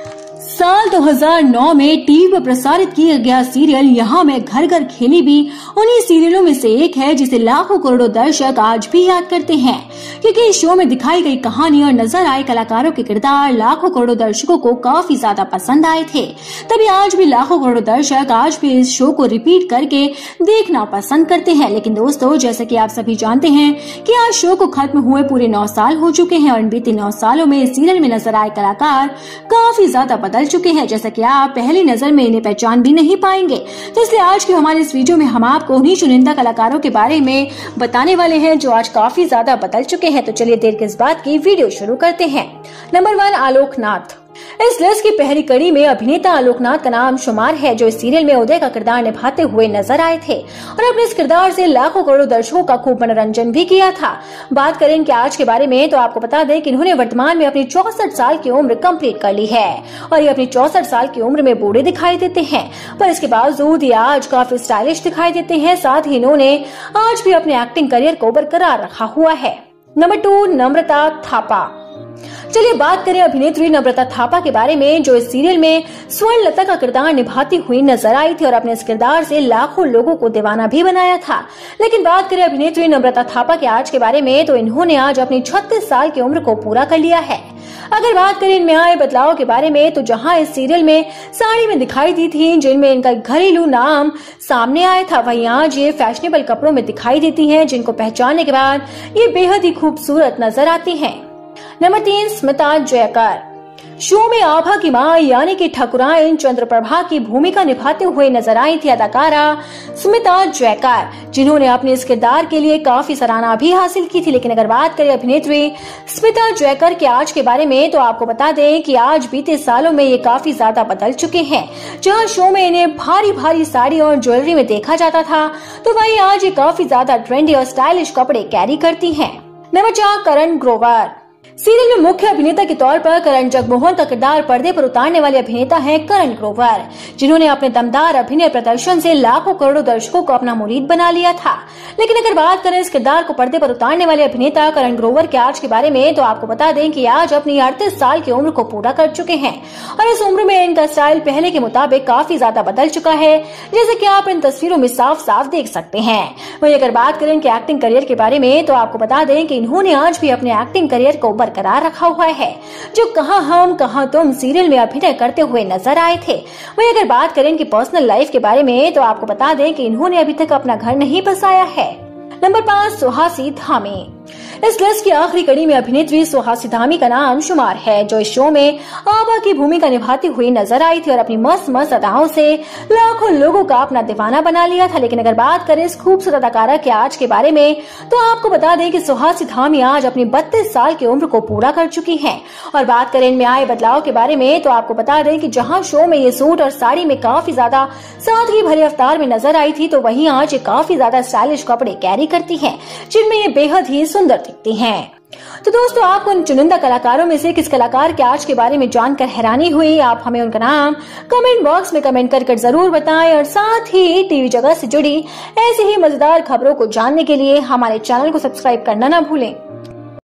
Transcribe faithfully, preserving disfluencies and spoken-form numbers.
साल दो हज़ार नौ में टीवी पर प्रसारित किया गया सीरियल यहाँ मैं घर घर खेली भी उन्हीं सीरियलों में से एक है जिसे लाखों करोड़ों दर्शक आज भी याद करते हैं, क्योंकि इस शो में दिखाई गई कहानी और नजर आए कलाकारों के किरदार लाखों करोड़ों दर्शकों को काफी ज्यादा पसंद आए थे। तभी आज भी लाखों करोड़ों दर्शक आज भी इस शो को रिपीट करके देखना पसंद करते हैं। लेकिन दोस्तों, जैसे कि आप सभी जानते हैं कि आज शो को खत्म हुए पूरे नौ साल हो चुके हैं और इन बीते नौ सालों में इस सीरियल में नजर आए कलाकार काफी ज्यादा बदल चुके हैं, जैसा कि आप पहली नजर में इन्हें पहचान भी नहीं पाएंगे। तो इसलिए आज की हमारे इस वीडियो में हम आपको उन्हीं चुनिंदा कलाकारों के बारे में बताने वाले हैं जो आज काफी ज्यादा बदल चुके हैं। तो चलिए देर किस बात की, वीडियो शुरू करते हैं। Number one, Alok Nath. इस लिस्ट की पहली कड़ी में अभिनेता आलोक नाथ का नाम शुमार है, जो इस सीरियल में उदय का किरदार निभाते हुए नजर आए थे और अपने इस किरदार से लाखों करोड़ों दर्शकों का खूब मनोरंजन भी किया था। बात करें इनके आज के बारे में तो आपको बता दें कि इन्होंने वर्तमान में अपनी चौसठ साल की उम्र कंप्लीट कर ली है और ये अपनी चौसठ साल की उम्र में बूढ़े दिखाई देते हैं, पर इसके बावजूद ये आज काफी स्टाइलिश दिखाई देते हैं। साथ ही इन्होंने आज भी अपने एक्टिंग करियर को बरकरार रखा हुआ है। Number two, Namrata Thapa. चलिए बात करें अभिनेत्री नम्रता थापा के बारे में, जो इस सीरियल में स्वर्णलता का किरदार निभाती हुई नजर आई थी और अपने इस किरदार से लाखों लोगों को दीवाना भी बनाया था। लेकिन बात करें अभिनेत्री नम्रता थापा के आज के बारे में तो इन्होंने आज अपनी छत्तीस साल की उम्र को पूरा कर लिया है। अगर बात करें इनमें आए बदलाव के बारे में तो जहां इस सीरियल में साड़ी में दिखाई दी थी, जिनमें इनका घरेलू नाम सामने आया था, वहीं आज ये फैशनेबल कपड़ों में दिखाई देती हैं, जिनको पहचानने के बाद ये बेहद ही खूबसूरत नजर आती हैं। नंबर तीन, स्मिता जयकर। शो में आभा की मां यानी कि ठाकुराइन चंद्रप्रभा की भूमिका निभाते हुए नजर आई थी अदाकारा स्मिता जयकर, जिन्होंने अपने इस किरदार के लिए काफी सराहना भी हासिल की थी। लेकिन अगर बात करें अभिनेत्री स्मिता जयकर के आज के बारे में तो आपको बता दें कि आज बीते सालों में ये काफी ज्यादा बदल चुके हैं। जहां शो में इन्हें भारी भारी साड़ी और ज्वेलरी में देखा जाता था, तो वहीं आज ये काफी ज्यादा ट्रेंडी और स्टाइलिश कपड़े कैरी करती है। नंबर चार, करण ग्रोवर। सीरियल में मुख्य अभिनेता के तौर पर करण जगमोहन का किरदार पर्दे पर उतारने वाले अभिनेता हैं करण ग्रोवर, जिन्होंने अपने दमदार अभिनय प्रदर्शन से लाखों करोड़ों दर्शकों को अपना मुरीद बना लिया था। लेकिन अगर बात करें इस किरदार को पर्दे पर उतारने वाले अभिनेता करण ग्रोवर के आज के बारे में तो आपको बता दें कि आज अपनी अड़तीस साल की उम्र को पूरा कर चुके हैं और इस उम्र में इनका स्टाइल पहले के मुताबिक काफी ज्यादा बदल चुका है, जैसे कि आप इन तस्वीरों में साफ साफ देख सकते हैं। वहीं अगर बात करें इनके एक्टिंग करियर के बारे में तो आपको बता दें कि इन्होंने आज भी अपने एक्टिंग करियर को बरकरार रखा हुआ है, जो कहां हम कहां तुम सीरियल में अभिनय करते हुए नजर आए थे। वहीं अगर बात करें इनकी पर्सनल लाइफ के बारे में तो आपको बता दें कि इन्होंने अभी तक अपना घर नहीं बसाया है। नंबर पाँच, सुहासी धामी। इस लिस्ट की आखिरी कड़ी में अभिनेत्री सुहासी धामी का नाम शुमार है, जो इस शो में आभा की भूमिका निभाती हुई नजर आई थी और अपनी मस्त मस्त अदाओं से लाखों लोगों का अपना दीवाना बना लिया था। लेकिन अगर बात करें इस खूबसूरत अदाकारा के आज के बारे में तो आपको बता दें कि सुहासी धामी आज अपनी बत्तीस साल की उम्र को पूरा कर चुकी है। और बात करें इनमें आए बदलाव के बारे में तो आपको बता दें कि जहां शो में ये सूट और साड़ी में काफी ज्यादा सादगी भरे अवतार में नजर आई थी, तो वहीं आज ये काफी ज्यादा स्टाइलिश कपड़े कैरी करती है, जिनमें ये बेहद ही सुंदर दिखती हैं। तो दोस्तों, आपको उन चुनिंदा कलाकारों में से किस कलाकार के आज के बारे में जानकर हैरानी हुई? आप हमें उनका नाम कमेंट बॉक्स में कमेंट करके जरूर बताएं और साथ ही टीवी जगत से जुड़ी ऐसी ही मजेदार खबरों को जानने के लिए हमारे चैनल को सब्सक्राइब करना ना भूलें।